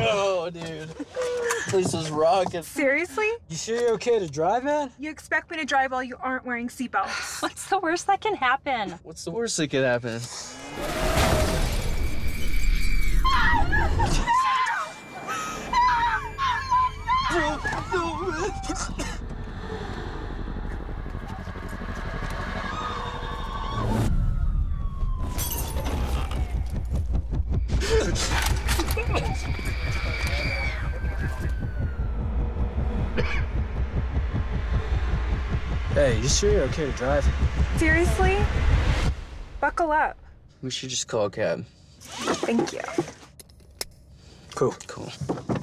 Oh, dude. This is rocking. Seriously? You sure you're okay to drive, man? You expect me to drive while you aren't wearing seatbelts? What's the worst that can happen? What's the worst that could happen? Hey, you sure you're okay to drive? Seriously? Buckle up. We should just call a cab. Thank you. Cool. Cool.